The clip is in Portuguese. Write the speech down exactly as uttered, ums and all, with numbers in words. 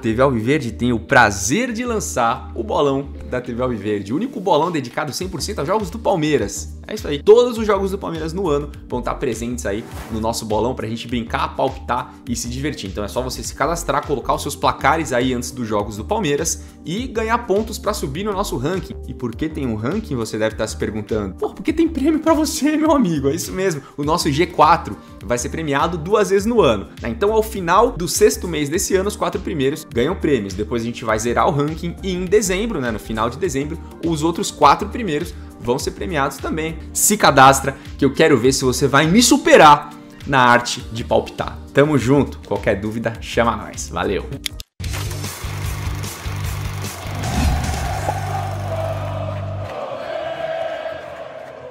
T V Alviverde tem o prazer de lançar o bolão da T V Alviverde, o único bolão dedicado cem por cento aos jogos do Palmeiras. É isso aí, todos os jogos do Palmeiras no ano vão estar presentes aí no nosso bolão pra gente brincar, palpitar e se divertir. Então é só você se cadastrar, colocar os seus placares aí antes dos jogos do Palmeiras e ganhar pontos pra subir no nosso ranking. E por que tem um ranking, você deve estar se perguntando? Pô, porque tem prêmio pra você, meu amigo, é isso mesmo. O nosso G quatro vai ser premiado duas vezes no ano, né? Então ao final do sexto mês desse ano, os quatro primeiros ganham prêmios. Depois a gente vai zerar o ranking e em dezembro, né, no final de dezembro, os outros quatro primeiros vão ser premiados também. Se cadastra que eu quero ver se você vai me superar na arte de palpitar. Tamo junto, qualquer dúvida chama nós. Valeu!